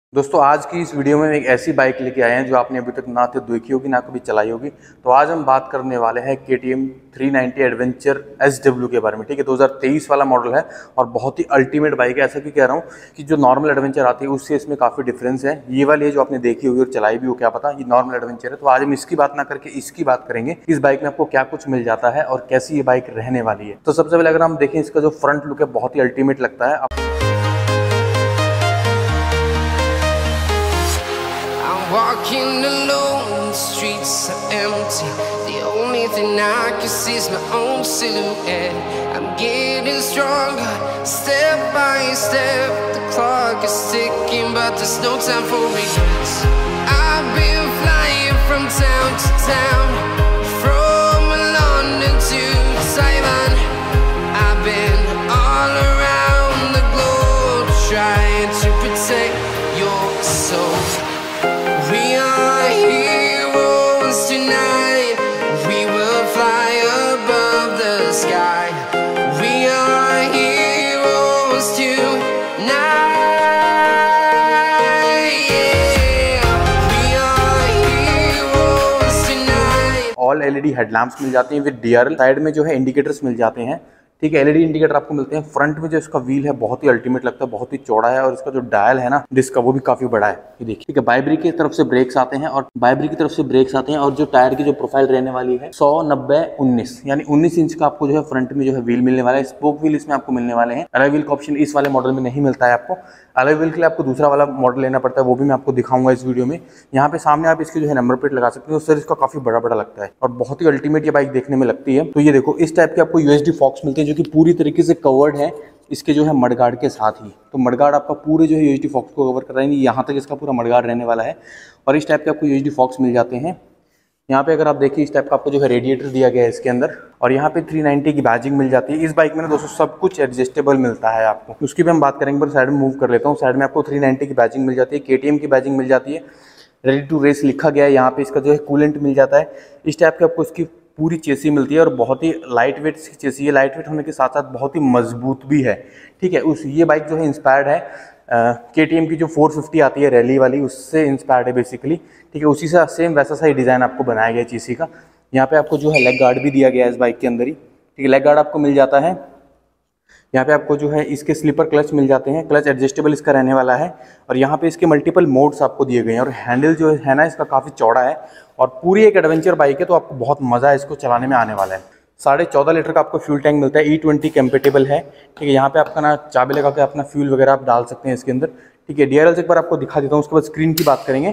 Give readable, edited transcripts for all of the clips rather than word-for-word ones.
दोस्तों आज की इस वीडियो में एक ऐसी बाइक लेके आए हैं जो आपने अभी तक ना तो देखी होगी ना कभी चलाई होगी। तो आज हम बात करने वाले हैं KTM 390 एडवेंचर SW के बारे में। ठीक है, 2023 वाला मॉडल है और बहुत ही अल्टीमेट बाइक है। ऐसा भी कह रहा हूँ कि जो नॉर्मल एडवेंचर आती है उससे इसमें काफ़ी डिफरेंस है। ये वाली है जो आपने देखी होगी और चलाई भी हो, क्या पता, ये नॉर्मल एडवेंचर है। तो आज हम इसकी बात ना करके इसकी बात करेंगे, इस बाइक में आपको क्या कुछ मिल जाता है और कैसी ये बाइक रहने वाली है। तो सबसे पहले अगर हम देखें, इसका जो फ्रंट लुक है बहुत ही अल्टीमेट लगता है। Walking alone, the streets are empty. The only thing I can see is my own silhouette. I'm getting stronger, step by step. The clock is ticking, but there's no time for regrets. I've been flying from town to town, from London to Taiwan. I've been all around the globe, trying to protect your soul. We are heroes tonight. We will fly above the sky. We are heroes tonight. Yeah. We are heroes tonight. All LED headlamps मिल जाती हैं with DRL। Side में जो है indicators मिल जाते हैं। ठीक है, LED इंडिकेटर आपको मिलते हैं। फ्रंट में जो इसका व्हील है बहुत ही अल्टीमेट लगता है, बहुत ही चौड़ा है और इसका जो डायल है ना डिस्क का, वो भी काफी बड़ा है। ये देखिए, ठीक है, बाइब्रिक की तरफ से ब्रेक्स आते हैं और जो टायर की जो प्रोफाइल रहने वाली है 100 90 19 यानी 19 इंच का आपको जो है फ्रंट में जो है व्हील मिलने वाला है। स्पोक व्हील इसमें आपको मिलने वाले हैं। अलॉय व्हील का ऑप्शन इस वाले मॉडल में नहीं मिलता है आपको। अलॉय व्हील के लिए आपको दूसरा वाला मॉडल लेना पड़ता है, वो भी मैं आपको दिखाऊंगा इस वीडियो में। यहाँ पे सामने आप इसकी जो है नंबर प्लेट लगा सकते हो। सर इसका काफी बड़ा बड़ा लगता है और बहुत ही अल्टीमेट ये बाइक देखने में लगती है। तो ये देखो, इस टाइप के आपको USD फॉक्स मिलते हैं जो कि पूरी तरीके से कवर्ड है इसके जो है मडगार्ड के साथ ही। तो मडगार्ड आपका पूरे जो है USD फॉक्स को कवर कर रहा है, यहाँ तक इसका पूरा मडगार्ड रहने वाला है। और इस टाइप के आपको USD फॉक्स मिल जाते हैं। यहाँ पे अगर आप देखिए, इस टाइप का आपको जो है रेडिएटर दिया गया है इसके अंदर। और यहाँ पे 390 की बैजिंग मिल जाती है। इस बाइक में ना दोस्तों सब कुछ एडजस्टेबल मिलता है आपको। उसकी भी हम बात करेंगे, पर साइड में मूव कर लेता हूँ। साइड में आपको 390 की बैजिंग मिल जाती है, KTM की बैजिंग मिल जाती है, रेडी टू रेस लिखा गया है। यहाँ पे इसका जो है कूलेंट मिल जाता है। इस टाइप के आपको इसकी पूरी चेसी मिलती है और बहुत ही लाइट वेट चेसी है। लाइट वेट होने के साथ साथ बहुत ही मजबूत भी है। ठीक है, ये बाइक जो है इंस्पायर्ड है KTM की जो 450 आती है रैली वाली, उससे इंस्पायर्ड है बेसिकली। ठीक है, उसी से सेम वैसा सा ही डिज़ाइन आपको बनाया गया है चेसी का। यहाँ पे आपको जो है लेग गार्ड भी दिया गया है इस बाइक के अंदर ही। ठीक है, लेग गार्ड आपको मिल जाता है। यहाँ पे आपको जो है इसके स्लीपर क्लच मिल जाते हैं। क्लच एडजस्टेबल इसका रहने वाला है। और यहाँ पे इसके मल्टीपल मोड्स आपको दिए गए हैं। और हैंडल जो है ना इसका काफ़ी चौड़ा है और पूरी एक एडवेंचर बाइक है, तो आपको बहुत मज़ा है इसको चलाने में आने वाला है। 14.5 लीटर का आपको फ्यूल टैंक मिलता है। E20 कंपेटेबल है। ठीक है, यहाँ पे आपका ना चाबी लगा के अपना फ्यूल वगैरह आप डाल सकते हैं इसके अंदर। ठीक है, DRL एक बार आपको दिखा देता हूँ, उसके बाद स्क्रीन की बात करेंगे।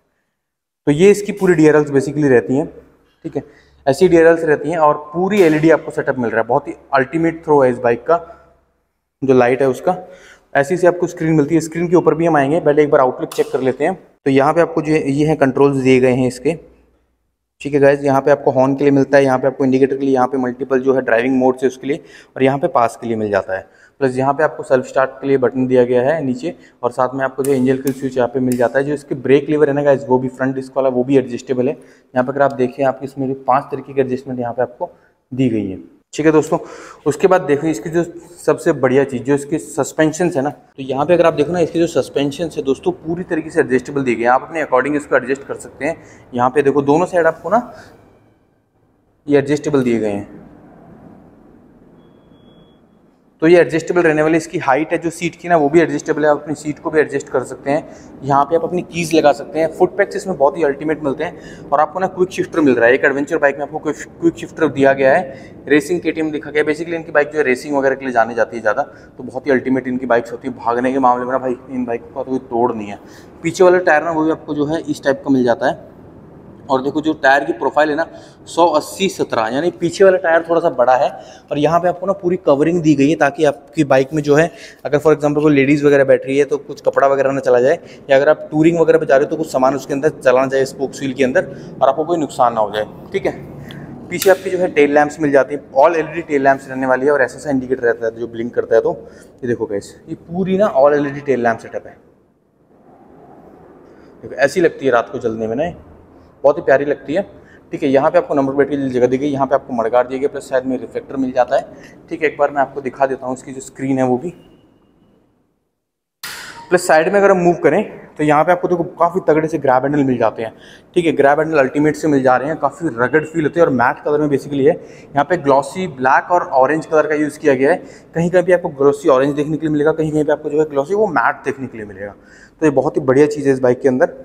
तो ये इसकी पूरी DRLs बेसिकली रहती हैं। ठीक है, ऐसी DRLs रहती हैं और पूरी LED आपको सेटअप मिल रहा है। बहुत ही अल्टीमेट थ्रो है इस बाइक का, जो लाइट है उसका। ऐसी से आपको स्क्रीन मिलती है। स्क्रीन के ऊपर भी हम आएंगे, पहले एक बार आउटलुक चेक कर लेते हैं। तो यहाँ पे आपको जो ये है कंट्रोल्स दिए गए हैं इसके। ठीक है गाइज, यहाँ पे आपको हॉर्न के लिए मिलता है, यहाँ पे आपको इंडिकेटर के लिए, यहाँ पे मल्टीपल जो है ड्राइविंग मोड से उसके लिए, और यहाँ पे पास के लिए मिल जाता है। प्लस यहाँ पे आपको सेल्फ स्टार्ट के लिए बटन दिया गया है नीचे, और साथ में आपको जो इंजन किल स्विच यहाँ पे मिल जाता है। जो इसके ब्रेक लीवर है ना गाइज, वो भी फ्रंट डिस्क वाला, वो भी एडजस्टेबल है। यहाँ पे अगर आप देखें, आपकी इसमें 5 तरीके की एडजस्टमेंट यहाँ पे आपको दी गई है। ठीक है दोस्तों, उसके बाद देखिए इसकी जो सबसे बढ़िया चीज़ जो इसके सस्पेंशन है ना, तो यहाँ पे अगर आप देखो ना, इसके जो सस्पेंशन है दोस्तों पूरी तरीके से एडजस्टेबल दी गई है। आप अपने अकॉर्डिंग इसको एडजस्ट कर सकते हैं। यहाँ पे देखो दोनों साइड आपको ना ये एडजस्टेबल दिए गए हैं। तो ये एडजस्टेबल रहने वाली इसकी हाइट है जो सीट की ना, वो भी एडजस्टेबल है। आप अपनी सीट को भी एडजस्ट कर सकते हैं। यहाँ पे आप अपनी कीज लगा सकते हैं। फुट पैक्स इसमें बहुत ही अल्टीमेट मिलते हैं। और आपको ना क्विक शिफ्टर मिल रहा है। एक एडवेंचर बाइक में आपको क्विक शिफ्टर दिया गया है। रेसिंग KTM दिखा गया है। बेसिकली इनकी बाइक जो है रेसिंग वगैरह के लिए जाने जाती है ज़्यादा, तो बहुत ही अल्टीमेट इनकी बाइक्स होती है। भागने के मामले में ना भाई, इन बाइक का तो कोई तोड़ नहीं है। पीछे वाला टायर ना, वो भी आपको जो है इस टाइप का मिल जाता है। और देखो जो टायर की प्रोफाइल है ना, 180/17 यानी पीछे वाला टायर थोड़ा सा बड़ा है। और यहाँ पे आपको ना पूरी कवरिंग दी गई है, ताकि आपकी बाइक में जो है, अगर फॉर एग्जांपल कोई लेडीज़ वगैरह बैठ रही है तो कुछ कपड़ा वगैरह ना चला जाए, या अगर आप टूरिंग वगैरह पे जा रहे हो तो कुछ सामान उसके अंदर चला जाए स्पोक्स व्हील के अंदर, और आपको कोई नुकसान ना हो जाए। ठीक है, पीछे आपकी जो है टेल लैंप्स मिल जाती है। ऑल LED टेल लैंप्स रहने वाली है और ऐसा इंडिकेटर रहता है जो ब्लिंक करता है। तो ये देखो गाइस, ये पूरी ना all LED tail lamp setup है। देखो ऐसी लगती है रात को जलने में ना, बहुत ही प्यारी लगती है। ठीक है, यहाँ पे आपको नंबर प्लेट की जगह दी गई, यहाँ पे आपको मडगार्ड दिए गए, प्लस साइड में रिफ्लेक्टर मिल जाता है। ठीक है, एक बार मैं आपको दिखा देता हूँ इसकी जो स्क्रीन है वो भी। प्लस साइड में अगर हम मूव करें तो यहाँ पे आपको देखो काफ़ी तगड़े से ग्रैब हैंडल मिल जाते हैं, ठीक है। ग्रैब हैंडल अल्टीमेट से मिल जा रहे हैं, काफ़ी रगड फील होती है और मैट कलर में बेसिकली है। यहाँ पे ग्लॉसी ब्लैक और ऑरेंज कलर का यूज़ किया गया है। कहीं कहीं पे आपको ग्लॉसी ऑरेंज देखने के लिए मिलेगा, कहीं कहीं पे आपको जो है ग्लॉसी वो मैट देखने के लिए मिलेगा। तो ये बहुत ही बढ़िया चीज़ है इस बाइक के अंदर।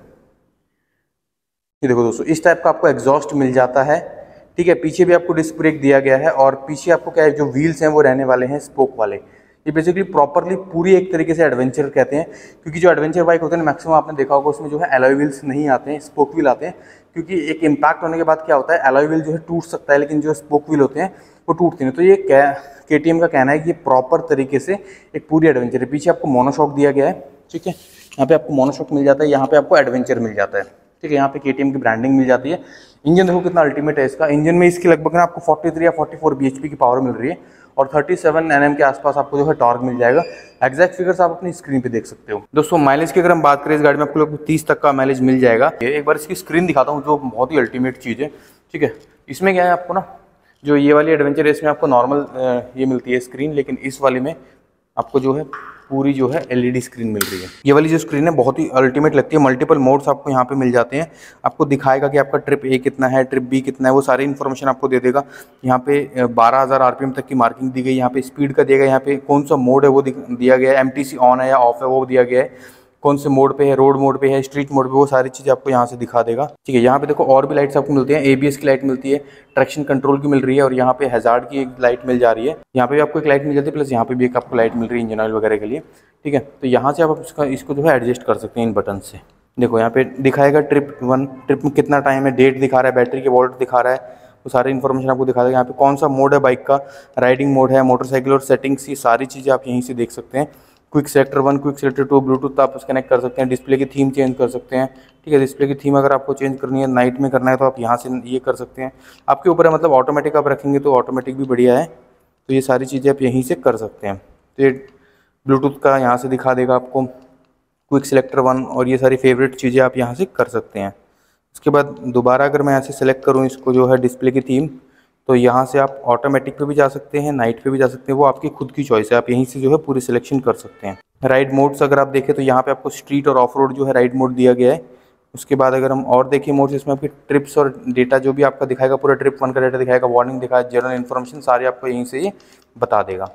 ये देखो दोस्तों, इस टाइप का आपको एग्जॉस्ट मिल जाता है, ठीक है। पीछे भी आपको डिस्क ब्रेक दिया गया है और पीछे आपको क्या है, जो व्हील्स हैं वो रहने वाले हैं स्पोक वाले। ये बेसिकली प्रॉपरली पूरी एक तरीके से एडवेंचर कहते हैं, क्योंकि जो एडवेंचर बाइक होते हैं मैक्सिमम आपने देखा होगा उसमें जो है एलॉय व्हील्स नहीं आते हैं, स्पोक व्हील आते हैं। क्योंकि एक इम्पैक्ट होने के बाद क्या होता है, एलॉय व्हील जो है टूट सकता है, लेकिन जो स्पोक व्हील होते हैं वो टूटते नहीं। तो ये KTM का कहना है कि ये प्रॉपर तरीके से एक पूरी एडवेंचर है। पीछे आपको मोनोशॉक दिया गया है, ठीक है। यहाँ पे आपको मोनोशॉक मिल जाता है, यहाँ पे आपको एडवेंचर मिल जाता है, ठीक है। यहाँ पे KTM की ब्रांडिंग मिल जाती है। इंजन देखो कितना अल्टीमेट है इसका। इंजन में इसकी लगभग ना आपको 43 या 44 bhp की पावर मिल रही है और 37 Nm के आसपास आपको जो है टॉर्क मिल जाएगा। एग्जैक्ट फिगर्स आप अपनी स्क्रीन पे देख सकते हो। दोस्तों माइलेज की अगर हम बात करें, इस गाड़ी में आपको लगभग 30 तक का माइलेज मिल जाएगा। एक बार इसकी स्क्रीन दिखाता हूँ, जो बहुत ही अल्टीमेट चीज़ है, ठीक है। इसमें क्या है आपको ना, जो ये वाली एडवेंचर है इसमें आपको नॉर्मल ये मिलती है स्क्रीन, लेकिन इस वाली में आपको जो है पूरी जो है LED स्क्रीन मिल रही है। ये वाली जो स्क्रीन है बहुत ही अल्टीमेट लगती है। मल्टीपल मोड्स आपको यहाँ पे मिल जाते हैं। आपको दिखाएगा कि आपका ट्रिप A कितना है, ट्रिप B कितना है, वो सारी इन्फॉर्मेशन आपको दे देगा। यहाँ पे 12,000 RPM तक की मार्किंग दी गई। यहाँ पे स्पीड का दिया गया, यहाँ पे कौन सा मोड है वो दिया गया है, MTC ऑन है या ऑफ है वो दिया गया है, कौन से मोड पे है, रोड मोड पे है, स्ट्रीट मोड पे, वो सारी चीज़ें आपको यहाँ से दिखा देगा, ठीक है। यहाँ पे देखो और भी लाइट्स आपको मिलती हैं। ABS की लाइट मिलती है, ट्रैक्शन कंट्रोल की मिल रही है और यहाँ पे हैजार्ड की एक लाइट मिल जा रही है। यहाँ पे भी आपको एक लाइट मिल जाती है, प्लस यहाँ पे भी एक आपको लाइट मिल रही है इंजन ऑयल वगैरह के लिए, ठीक है। तो यहाँ से आप इसको जो है एडजस्ट कर सकते हैं इन बटन से। देखो यहाँ पे दिखाएगा ट्रिप 1, ट्रिप में कितना टाइम है, डेट दिखा रहा है, बैटरी के वोल्ट दिखा रहा है, वो सारी इन्फॉर्मेशन आपको दिखा देगा। यहाँ पे कौन सा मोड है बाइक का, राइडिंग मोड है, मोटरसाइकिल और सेटिंग्स, ये सारी चीज़ें आप यहीं से देख सकते हैं। Quick selector 1, quick selector 2, bluetooth आप कनेक्ट कर सकते हैं। डिस्प्ले की थीम चेंज कर सकते हैं, ठीक है। डिस्प्ले की थीम अगर आपको चेंज करनी है, नाइट में करना है तो आप यहाँ से ये कर सकते हैं। आपके ऊपर है, मतलब ऑटोमेटिक आप रखेंगे तो ऑटोमेटिक भी बढ़िया है। तो ये सारी चीज़ें आप यहीं से कर सकते हैं। तो ये ब्लूटूथ का यहाँ से दिखा देगा आपको, क्विक सेलेक्टर 1 और ये सारी फेवरेट चीज़ें आप यहाँ से कर सकते हैं। उसके बाद दोबारा अगर मैं यहाँ से सेलेक्ट करूँ इसको जो है डिस्प्ले की थीम, तो यहाँ से आप ऑटोमेटिक पे भी जा सकते हैं, नाइट पे भी जा सकते हैं, वो आपकी खुद की चॉइस है। आप यहीं से जो है पूरी सिलेक्शन कर सकते हैं। राइड मोड्स अगर आप देखें तो यहाँ पे आपको स्ट्रीट और ऑफ रोड जो है राइड मोड दिया गया है। उसके बाद अगर हम और देखें मोड्स, इसमें आपकी ट्रिप्स और डेटा जो भी आपका दिखाएगा, पूरा ट्रिप 1 का डेटा दिखाएगा, वार्निंग दिखाएगा, जनरल इन्फॉर्मेशन सारी आपको यहीं से ये बता देगा।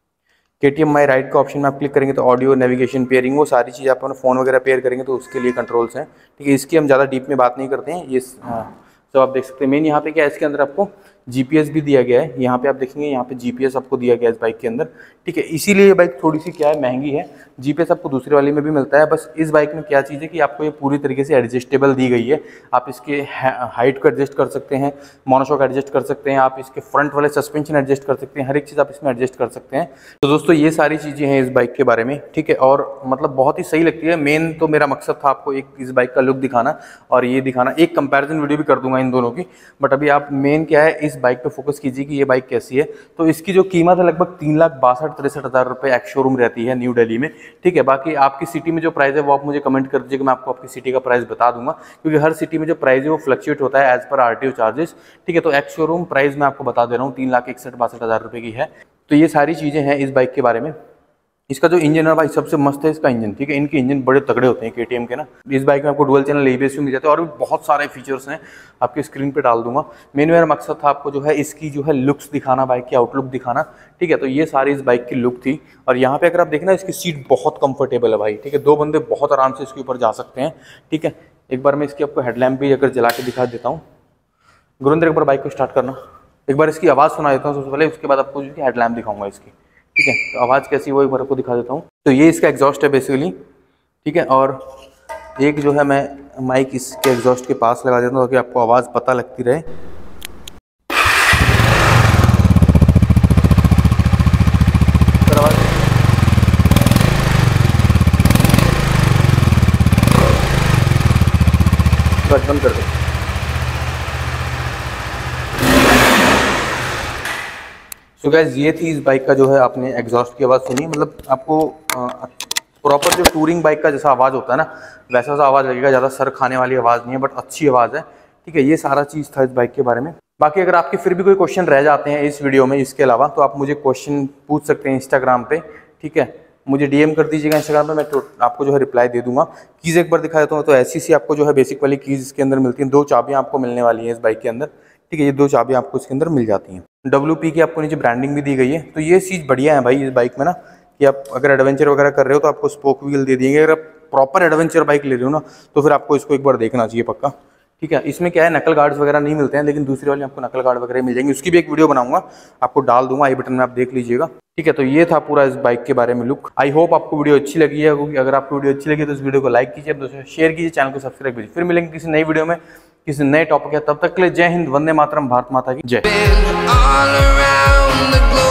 KTM माई राइड का ऑप्शन में आप क्लिक करेंगे तो ऑडियो, नेविगेशन, पेयरिंग, वो सारी चीज़ें आप अपना फ़ोन वगैरह पेयर करेंगे तो उसके लिए कंट्रोल्स हैं, ठीक है। इसकी हम ज़्यादा डीप में बात नहीं करते हैं, ये सब आप देख सकते हैं। मेन यहाँ पे क्या है, इसके अंदर आपको GPS भी दिया गया है। यहाँ पे आप देखेंगे यहाँ पे GPS आपको दिया गया है इस बाइक के अंदर, ठीक है। इसीलिए ये बाइक थोड़ी सी क्या है, महंगी है। GPS आपको दूसरी वाली में भी मिलता है, बस इस बाइक में क्या चीज़ है कि आपको ये पूरी तरीके से एडजस्टेबल दी गई है। आप इसके हाइट को एडजस्ट कर सकते हैं, मोनोशॉक एडजस्ट कर सकते हैं, आप इसके फ्रंट वाले सस्पेंशन एडजस्ट कर सकते हैं, हर एक चीज़ आप इसमें एडजस्ट कर सकते हैं। तो दोस्तों ये सारी चीज़ें हैं इस बाइक के बारे में, ठीक है। और मतलब बहुत ही सही लगती है। मेन तो मेरा मकसद था आपको एक इस बाइक का लुक दिखाना और ये दिखाना। एक कंपैरिजन वीडियो भी कर दूंगा इन दोनों की, बट अभी आप मेन क्या है, इस बाइक पे फोकस कीजिए कि ये बाइक कैसी है। तो इसकी जो कीमत है लगभग 3,62,63,000 रुपये एक्स शोरूम रहती है न्यू दिल्ली में, ठीक है। बाकी आपकी सिटी में जो प्राइस है वो आप मुझे कमेंट कर दीजिएगा, मैं आपको आपकी सिटी का प्राइस बता दूंगा, क्योंकि हर सिटी में जो प्राइस है वो फ्लक्चुएट होता है एज पर RTO चार्जेस, ठीक है। तो एक्स शोरूम प्राइस मैं आपको बता दे रहा हूँ 3,61,62,000 रुपये की है। तो ये सारी चीज़ें हैं इस बाइक के बारे में। इसका जो इंजन है भाई सबसे मस्त है इसका इंजन, ठीक है। इनके इंजन बड़े तगड़े होते हैं KTM के ना। इस बाइक में आपको डुअल चैनल ABS भी मिल जाते हैं और भी बहुत सारे फीचर्स हैं, आपकी स्क्रीन पे डाल दूंगा। मेरा मकसद था आपको जो है इसकी जो है लुक्स दिखाना, बाइक की आउटलुक दिखाना, ठीक है। तो ये सारी इस बाइक की लुक थी। और यहाँ पे अगर आप देखना इसकी सीट बहुत कंफर्टेबल है भाई, ठीक है। 2 बंदे बहुत आराम से इसके ऊपर जा सकते हैं, ठीक है। एक बार मैं इसकी आपको हेडलैम्प भी अगर जला के दिखा देता हूँ। गुरिंदर एक बार बाइक को स्टार्ट करना, एक बार इसकी आवाज़ सुना देता हूँ सबसे पहले, उसके बाद आपको जो हेडलैम्प दिखाऊंगा इसकी, ठीक है। तो आवाज़ कैसी वो एक बार आपको दिखा देता हूँ। तो ये इसका एग्जॉस्ट है बेसिकली, ठीक है। और एक जो है मैं माइक इसके एग्जॉस्ट के पास लगा देता हूँ ताकि आपको आवाज़ पता लगती रहे। बंद कर दो। सो गाइस ये थी इस बाइक का जो है आपने एग्जॉस्ट की आवाज़ सुनी, मतलब आपको प्रॉपर जो टूरिंग बाइक का जैसा आवाज़ होता है ना वैसा सा आवाज़ लगेगा, ज़्यादा सर खाने वाली आवाज़ नहीं है, बट अच्छी आवाज़ है, ठीक है। ये सारा चीज़ था इस बाइक के बारे में। बाकी अगर आपके फिर भी कोई क्वेश्चन रह जाते हैं इस वीडियो में इसके अलावा, तो आप मुझे क्वेश्चन पूछ सकते हैं इंस्टाग्राम पे, ठीक है। मुझे डीएम कर दीजिएगा इंस्टाग्राम पे, मैं आपको जो है रिप्लाई दे दूंगा। कीज़ एक बार दिखा देता हूँ। तो ऐसी सी आपको जो है बेसिक वाली कीज़ इसके अंदर मिलती हैं। 2 चाबियाँ आपको मिलने वाली हैं इस बाइक के अंदर, ठीक है। ये 2 चाबियाँ आपको इसके अंदर मिल जाती हैं। WP की आपको नीचे ब्रांडिंग भी दी गई है। तो ये चीज़ बढ़िया है भाई इस बाइक में ना, कि आप अगर एडवेंचर वगैरह कर रहे हो तो आपको स्पोक व्हील दे देंगे। अगर आप प्रॉपर एडवेंचर बाइक ले रहे हो ना तो फिर आपको इसको एक बार देखना चाहिए पक्का, ठीक है। इसमें क्या है, नकल गार्ड्स वगैरह नहीं मिलते हैं, लेकिन दूसरी वाली आपको नकल गार्ड वगैरह मिल जाएंगे। उसकी भी एक वीडियो बनाऊंगा, आपको डाल दूंगा आई बटन में, आप देख लीजिएगा, ठीक है। तो ये था पूरा इस बाइक के बारे में लुक। आई होप आपको वीडियो अच्छी लगी है। अगर आपको वीडियो अच्छी लगी तो इस वीडियो को लाइक कीजिए, दोस्तों शेयर कीजिए, चैनल को सब्सक्राइब कीजिए। फिर मिलेंगे किसी नई वीडियो में किसी नए टॉपिक है। तब तक के लिए जय हिंद, वंदे मातरम, भारत माता की जय।